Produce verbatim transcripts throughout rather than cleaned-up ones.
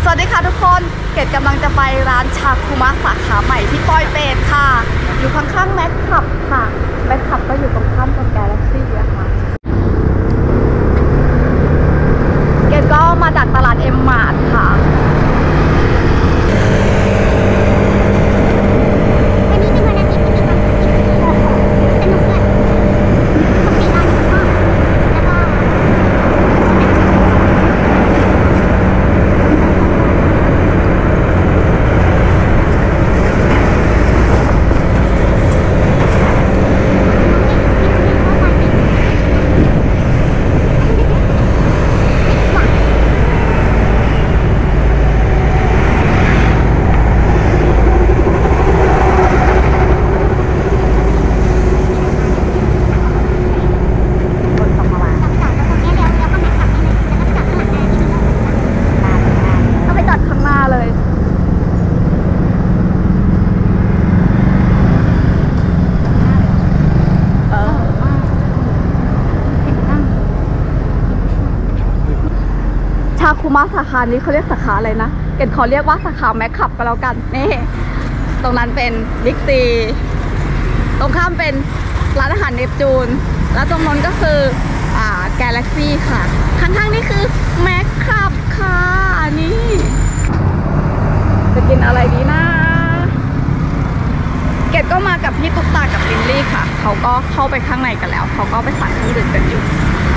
วัสดีค่ะทุกคนเกดกำลังจะไปร้านชาคุมะสาขาใหม่ที่ปอยเปตค่ะอยู่ข้างๆแม็กขับค่ะแม็กขับก็อยู่ตรงข้ามกับแกลเล็กซี่ค่ะเกดก็มาจากตลาดเอ็มมาร์ทค่ะชาคุมะสาขานี้เขาเรียกสาขาอะไรนะเกดขอเรียกว่าสาขาแม็กขับก็แล้วกันนี่ตรงนั้นเป็นบิ๊กซีตรงข้ามเป็นร้านอาหารเนปจูนแล้วตรงนั้นก็คืออ่าแกลเล็กซี่ค่ะข้างๆนี่คือแม็กขับค่ะนี่จะกินอะไรดีนะเกดก็มากับพี่ตุ๊กตากับลินลี่ค่ะเขาก็เข้าไปข้างในกันแล้วเขาก็ไปสั่งเครื่องดื่มกันอยู่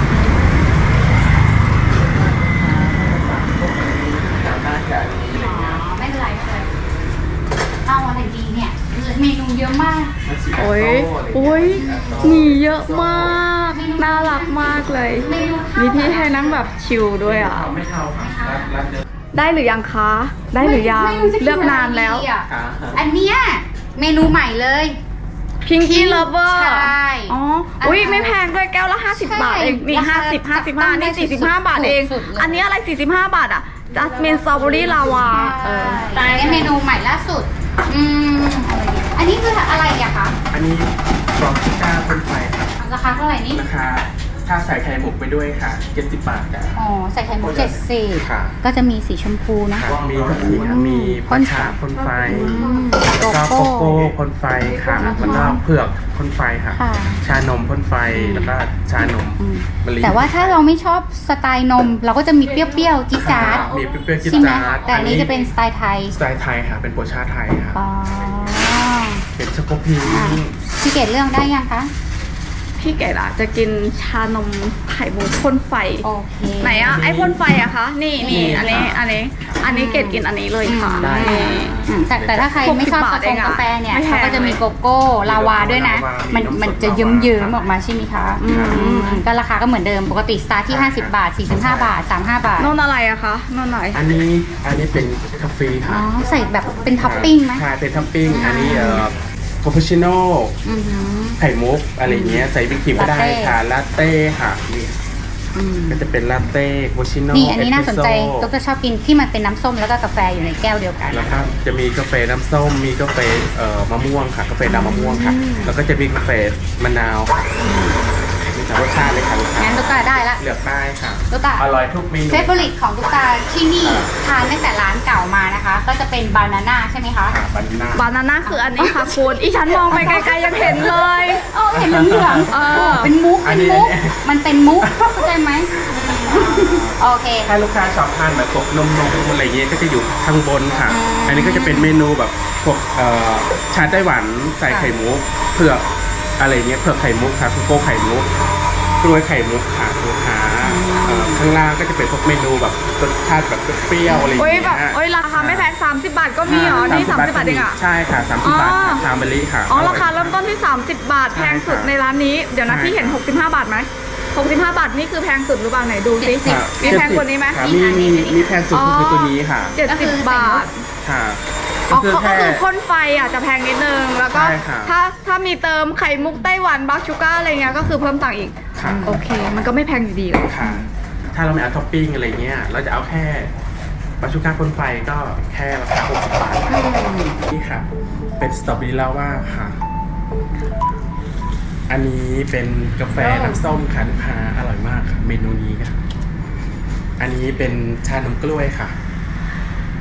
ไม่เป็นไรไม่เป็นไรเอาอะไรดีเนี่ยเมนูเยอะมากโอ้ยโอ้ยมีเยอะมากน่ารักมากเลยมีที่ให้นั่งแบบชิลด้วยอ่ะได้หรือยังคะได้หรือยังเลือกนานแล้วอันเนี้ยเมนูใหม่เลยพิงกี้เลเวอร์ใช่อ๋ออุ้ยไม่แพงด้วยแก้วละห้าสิบบาทเองนี่ห้าสิบ ห้าสิบห้านี่สี่สิบห้าบาทเองอันนี้อะไรสี่สิบห้าบาทอ่ะจัสมินสตรอเบอรี่ลาวาเออแต่อันนี้เมนูใหม่ล่าสุดอืมอันนี้คืออะไรอะคะอันนี้กรอบชิก้าคนไฟครับราคาเท่าไหร่นี่ราคาถ้าใส่ไข่หมกไปด้วยค่ะเจ็ดสิบบาทจ้ะอ๋อใส่ไข่หมกเจ็ดสิบก็จะมีสีชมพูนะมีกะทิมีพ่นชาพ่นไฟแล้วก็โกโก้พ่นไฟค่ะแล้วก็เผือกพ่นไฟค่ะชานมพ่นไฟแล้วก็ชานมมะลิแต่ว่าถ้าเราไม่ชอบสไตล์นมเราก็จะมีเปรี้ยวๆจิ๊ดจ๊าดมีเปรี้ยวๆจิ๊ดจ๊าดแต่อันนี้จะเป็นสไตล์ไทยสไตล์ไทยค่ะเป็นโปรชาไทยค่ะเป็นช็อกโกพีพี่เกดเลือกได้ยังคะพี่เกดอ่ะจะกินชานมไข่มุกพ่นไฟโอเคไหนอ่ะไอพ่นไฟอะคะนี่นี่อันนี้อันนี้อันนี้เกดกินอันนี้เลยค่ะแต่แต่ถ้าใครไม่ชอบกาแฟเนี่ยเขาก็จะมีโกโก้ลาวาด้วยนะมันมันจะเยิ้มๆออกมาใช่ไหมคะก็ราคาก็เหมือนเดิมปกติสตาร์ทที่ห้าสิบบาทสี่สิบห้าบาทสามสิบห้าบาทนนอะไรอะคะนนไหนอันนี้อันนี้เป็นกาแฟค่ะอ๋อใส่แบบเป็นท็อปปิ้งไหมใช่เป็นท็อปปิ้งอันนี้เอ่อคาปูชิโน่ไข่มุกอะไรเงี้ยใส่วิปครีมก็ได้ค่ะลาเต้ค่ะก็จะเป็นลาเต้คาปูชิโน่นี่อันนี้น่าสนใจตุ๊กจะชอบกินที่มันเป็นน้ำส้มแล้วก็กาแฟอยู่ในแก้วเดียวกันแล้วก็จะมีกาแฟน้ำส้มมีกาแฟเอ่อมะม่วงค่ะกาแฟดำมะม่วงค่ะแล้วก็จะมีกาแฟมะนาวมีแต่รสชาติเลยค่ะลูกค้างั้นตุ๊กตาได้ละเลือกได้ค่ะตุ๊กตาอร่อยทุกเมนูเฟเวอริตของตุ๊กตาที่นี่ทานตั้งแต่ร้านเก่ามานะคะก็จะเป็นบานาน่าใช่ไหมคะบานาน่าบานาน่าคืออันนี้ค่ะคุณอีฉันมองไปไกลๆยังเห็นเลยเออเห็นเหลืองๆเออเป็นมุกเป็นมุกมันเป็นมุกเข้าใจไหมโอเคถ้าลูกค้าชอบทานแบบพวกนมนมอะไรเงี้ยก็จะอยู่ข้างบนค่ะอันนี้ก็จะเป็นเมนูแบบพวกชาไต้หวันใส่ไข่มุกเผือกอะไรเงี้ยเผือกไข่มุกค่ะโกโก้ไข่มุกกล้วยไข่มุกค่ะลูกค้าข้างล่างก็จะเป็นพวกเมนูแบบรสชาติแบบเปรี้ยวอะไรอย่างเงี้ยแบบโอ้ยราคาไม่แพงสามสิบบาทก็มีเหรอนี่สามสิบบาทเองอ่ะใช่ค่ะสามสิบบาทชามเบลลี่ค่ะอ๋อราคาเริ่มต้นที่สามสิบบาทแพงสุดในร้านนี้เดี๋ยวนะพี่เห็นหกสิบห้าบาทไหมหกสิบห้าบาทนี่คือแพงสุดหรือเปล่าไหนดูสิมีแพงกว่านี้ไหมมีมีมีแพงสุดคือตัวนี้ค่ะเจ็ดสิบบาทค่ะอ๋อก็คือพ่นไฟอ่ะจะแพงนิดนึงแล้วก็ถ้าถ้ามีเติมไข่มุกไต้หวันบาชูก้าอะไรเงี้ยก็คือเพิ่มตังค์อีกโอเคมันก็ไม่แพงอยู่ดีหรอกค่ะถ้าเราไม่เอาท็อปปิ้งอะไรเงี้ยเราจะเอาแค่บาชูก้าพ่นไฟก็แค่ราคาหกสิบบาทนี่ค่ะเป็นสตรอเบอรี่ลาวาค่ะอันนี้เป็นกาแฟน้ำส้มค่ะลูกค้าอร่อยมากค่ะเมนูนี้ค่ะอันนี้เป็นชานมกล้วยค่ะ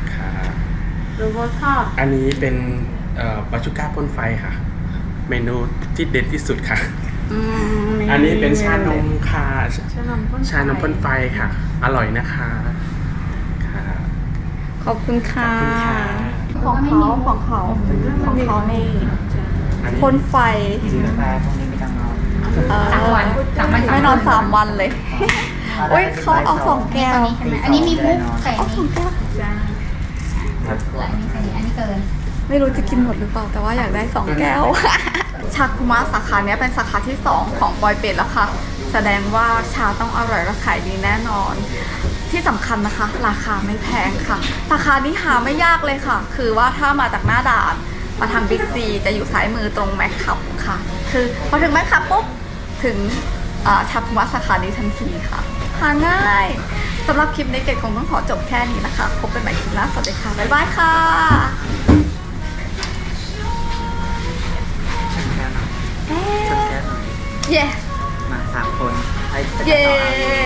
ดูรสชาติอันนี้เป็นเอ่อบาชูก้าพ่นไฟค่ะ เมนูที่เด็ดที่สุดค่ะอืมอันนี้เป็นชานมค่ะชานมพ่นไฟชานมพ่นไฟค่ะ อร่อยนะคะค่ะขอบคุณค่ะขอบคุณค่ะของเขาของเขาของเขานี่อันนี้พ่นไฟแต่พวกนี้ไม่ต้องนอนเอ่อสามวันสามวันไม่นอนสามวันเลยอุ้ยเขาเอาสองแก้วอันนี้ใช่ไหมอันนี้มีมุกใส่เอาสองแก้วครับอันนี้ใส่อันนี้เกินไม่รู้จะกินหมดหรือเปล่าแต่ว่าอยากได้สองแก้ว ชาคุมะสาขาเนี้ยเป็นสาขาที่สองของบอยเป็ดแล้วค่ะ แสดงว่าชาต้องอร่อยและขายดีแน่นอน ที่สำคัญนะคะ ราคาไม่แพงค่ะ สาขานี้หาไม่ยากเลยค่ะ คือว่าถ้ามาจากหน้าด่านมาทางบิ๊กซีจะอยู่ซ้ายมือตรงแมคคับค่ะ คือพอถึงแมคคับปุ๊บถึงอ่าชาคุมะสาขานี้ทันทีค่ะหาง่ายสำหรับคลิปนี้เกดคงต้องขอจบแค่นี้นะคะพบกันใหม่คลิปหน้าสวัสดีค่ะบ๊ายบายค่ะชนแก้วหน่อยชนแก้วหน่อยเย้มาสามคนให้เย้